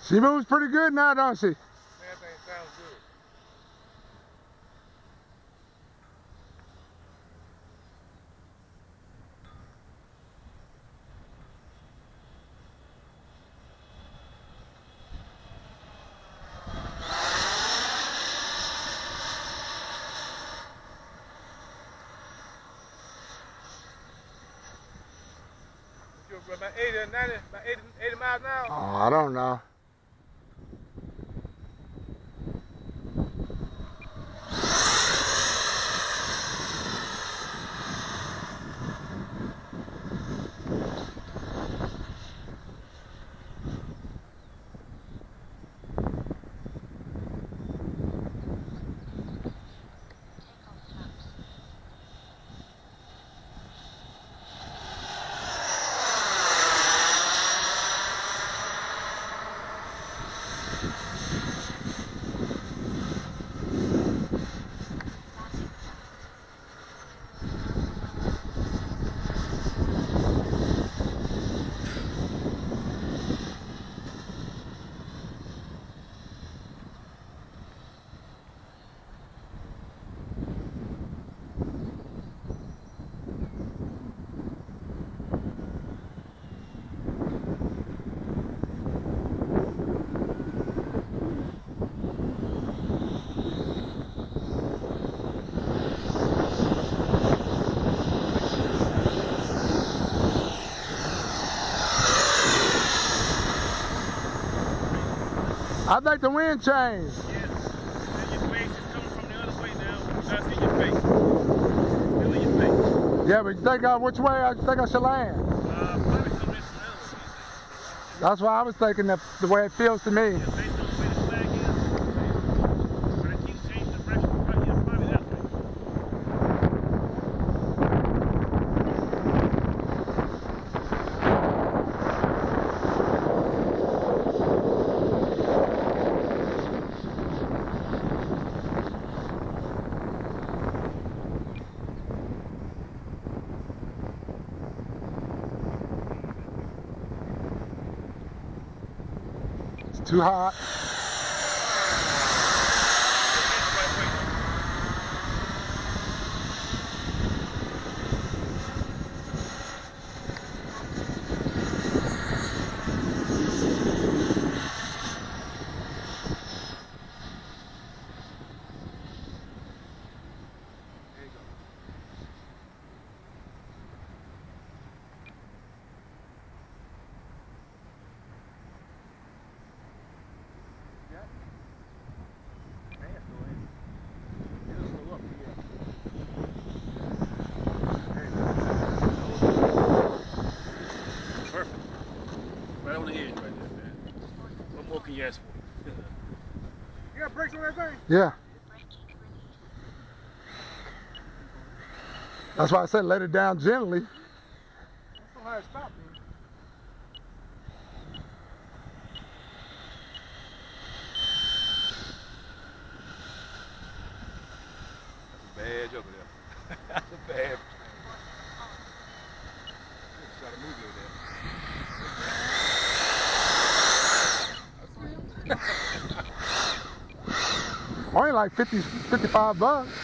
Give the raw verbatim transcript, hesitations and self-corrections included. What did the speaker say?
She moves pretty good now, don't she? Man, that thing sounds good. You're about eighty or ninety, about eighty, eighty miles an hour? Oh, I don't know. I think the wind changed. Yes. It's in your face. It's coming from the other way now. That's in your face. Feel in your face. Yeah, but you think uh, which way I think I should land? Uh, probably coming in from the other way. That's why I was thinking that the way it feels to me. Yeah, based on the way the flag is. But it keeps changing direction. Probably, yeah, probably that way. It's too hot. Perfect. Right on the edge right there, man. What more can you ask for? You got brakes on that thing? Yeah. That's why I said let it down gently. That's not how it stopped, man. That's a bad joke there. That's a bad. Try to move it there. Only like fifty, fifty-five bucks.